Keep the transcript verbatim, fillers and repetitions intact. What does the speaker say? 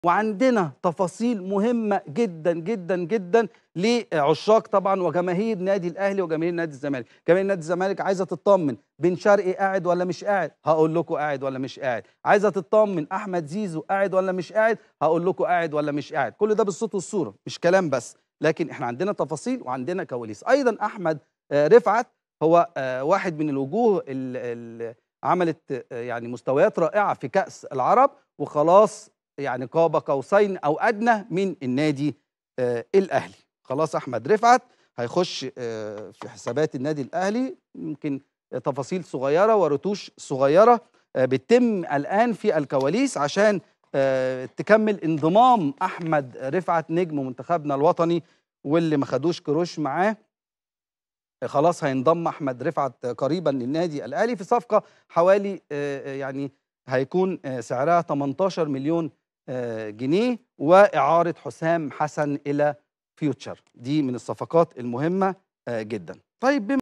وعندنا تفاصيل مهمة جدًا، جدًا، جدًا لعشاق طبعًا وجماهير نادي الأهلي وجماهير نادي الزمالك. جماهير نادي الزمالك عايزة تطمن بن شرقي قاعد والّا مش قاعد؟ هاقول لكم قاعد والّا مش قاعد. عايزة تطمن أحمد زيزو قاعد والّا مش قاعد؟ هاقول لكم قاعد والّا مش قاعد. كل ده بالصوت والصورة مش كلام بس، لكن إحنا عندنا تفاصيل وعندنا كواليس. أيضًا أحمد آآ رفعت هو آآ واحد من الوجوه ال ال عملت يعني مستويات رائعة في كأس العرب، وخلاص يعني قاب قوسين أو أدنى من النادي آآ الأهلي. خلاص أحمد رفعت هيخش آآ في حسابات النادي الأهلي، يمكن تفاصيل صغيرة ورتوش صغيرة آآ بتتم الآن في الكواليس عشان آآ تكمل انضمام أحمد رفعت نجم منتخبنا الوطني، واللي ما خدوش قروش معاه. خلاص هينضم أحمد رفعت قريبًا للنادي الأهلي في صفقة حوالي آآ يعني هيكون آآ سعرها تمنتاشر مليون آآ جنيه، وإعارة حسام حسن إلى فيوتشر. دي من الصفقات المهمة آآ جدًا. طيب بم